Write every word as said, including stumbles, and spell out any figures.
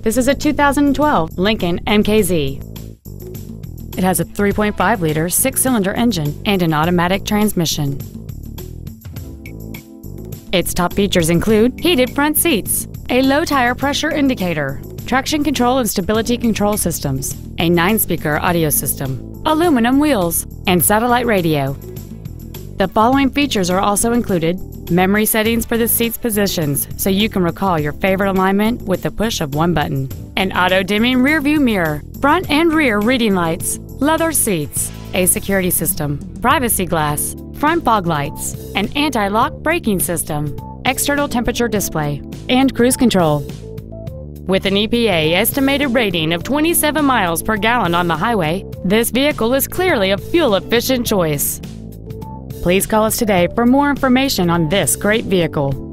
This is a two thousand twelve Lincoln M K Z. It has a three point five liter six-cylinder engine and an automatic transmission. Its top features include heated front seats, a low tire pressure indicator, traction control and stability control systems, a nine-speaker audio system, aluminum wheels, and satellite radio. The following features are also included: memory settings for the seat's positions so you can recall your favorite alignment with the push of one button, an auto-dimming rear-view mirror, front and rear reading lights, leather seats, a security system, privacy glass, front fog lights, an anti-lock braking system, external temperature display, and cruise control. With an E P A estimated rating of twenty-seven miles per gallon on the highway, this vehicle is clearly a fuel-efficient choice. Please call us today for more information on this great vehicle.